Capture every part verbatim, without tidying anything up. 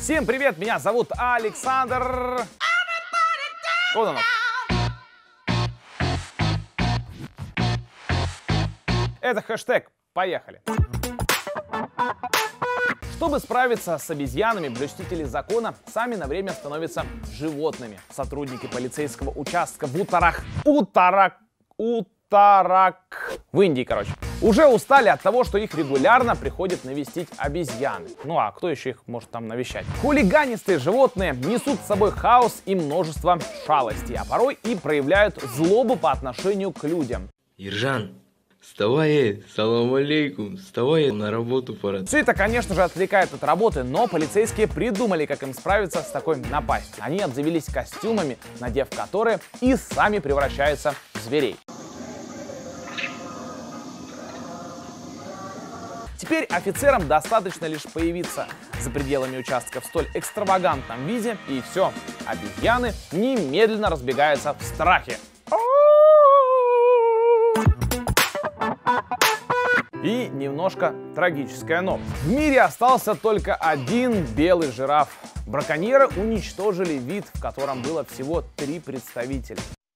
Всем привет, меня зовут Александр. Вот оно. Это хэштег. Поехали. Чтобы справиться с обезьянами, блюстители закона сами на время становятся животными. Сотрудники полицейского участка в Утарах... Утарак... Утарак... В Индии, короче. Уже устали от того, что их регулярно приходят навестить обезьяны. Ну а кто еще их может там навещать? Хулиганистые животные несут с собой хаос и множество шалостей, а порой и проявляют злобу по отношению к людям. Ержан, вставай, салам алейкум, вставай, на работу пора. Все это, конечно же, отвлекает от работы, но полицейские придумали, как им справиться с такой напастью. Они обзавелись костюмами, надев которые и сами превращаются в зверей. Теперь офицерам достаточно лишь появиться за пределами участка в столь экстравагантном виде, и все, обезьяны немедленно разбегаются в страхе. И немножко трагическая новость. В мире остался только один белый жираф. Браконьеры уничтожили вид, в котором было всего три представителя.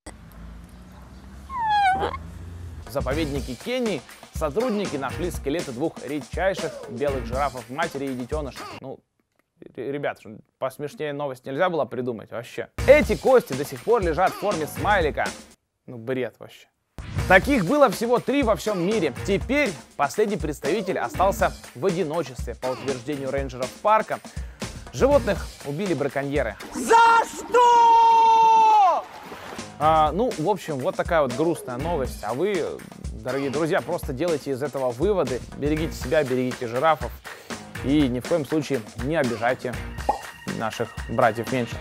В заповеднике Кении сотрудники нашли скелеты двух редчайших белых жирафов, матери и детеныша. Ну, ребят, посмешнее новость нельзя было придумать вообще. Эти кости до сих пор лежат в форме смайлика. Ну, бред вообще. Таких было всего три во всем мире. Теперь последний представитель остался в одиночестве. По утверждению рейнджеров парка, животных убили браконьеры. За что? А, ну, в общем, вот такая вот грустная новость. А вы, дорогие друзья, просто делайте из этого выводы. Берегите себя, берегите жирафов. И ни в коем случае не обижайте наших братьев меньше.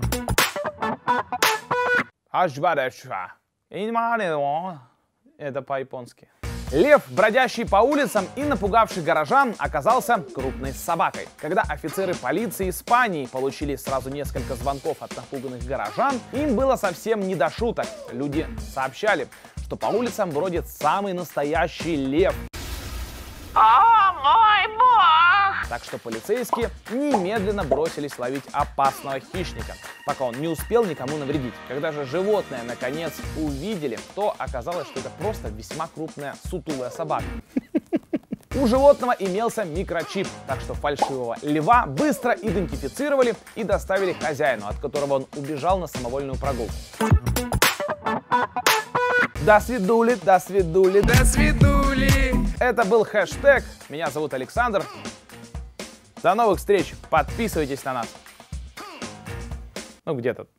Это по-японски. Лев, бродящий по улицам и напугавший горожан, оказался крупной собакой. Когда офицеры полиции Испании получили сразу несколько звонков от напуганных горожан, им было совсем не до шуток. Люди сообщали, что по улицам бродит самый настоящий лев. О, мой бог! Так что полицейские немедленно бросились ловить опасного хищника, пока он не успел никому навредить. Когда же животное наконец увидели, то оказалось, что это просто весьма крупная сутулая собака. У животного имелся микрочип, так что фальшивого льва быстро идентифицировали и доставили хозяину, от которого он убежал на самовольную прогулку. До свидули, до свидули, До свидули! Это был хэштег. Меня зовут Александр. До новых встреч. Подписывайтесь на нас. Ну, где-то